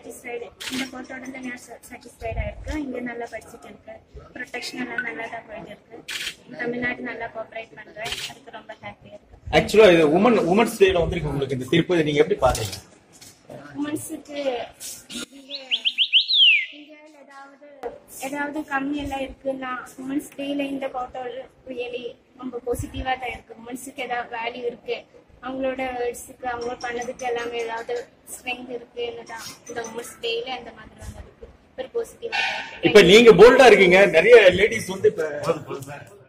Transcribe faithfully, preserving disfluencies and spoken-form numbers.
Satisfied. இந்த கோட்டோட நான் சாட்டிஸ்ஃபைடாக இருக்கேன். இங்கே நல்லா படிச்சுட்டு இருக்கேன். ப்ரொடெக்ஷன் எல்லாம் நல்லா தான் போயிட்டு இருக்கு. தமிழ்நாடு நல்லா கோஆப்ரேட் பண்ணுறேன். அதுக்கு ரொம்ப ஹாப்பியாக இருக்கு. ஆக்சுவலா இது உமன் உமன்ஸ் டேல வந்திருக்கு உங்களுக்கு இந்த தீர்ப்பு நீங்க எப்படி பாத்தீங்க? உமன்ஸுக்கு இங்கே இந்தியாவில் ஏதாவது ஏதாவது கம்மி எல்லாம் இருக்குன்னா உமன்ஸ் டேல இந்த கோட்டோட ரியலி ரொம்ப பாசிட்டிவா தான் இருக்கு. உமன்ஸுக்கு ஏதாவது வேல்யூ இருக்கு, அவங்களோட வேர்ட்ஸுக்கு அவங்க பண்ணதுக்கு எல்லாமே ஏதாவது ஸ்ட்ரென்த் இருக்குன்னு தான் இந்த உமன்ஸ் டேல அந்த மாதிரி வந்திருக்கு. ஒரு பாசிட்டிவா. இப்ப நீங்க போல்டா இருக்கீங்க, நிறைய லேடிஸ் வந்து இப்ப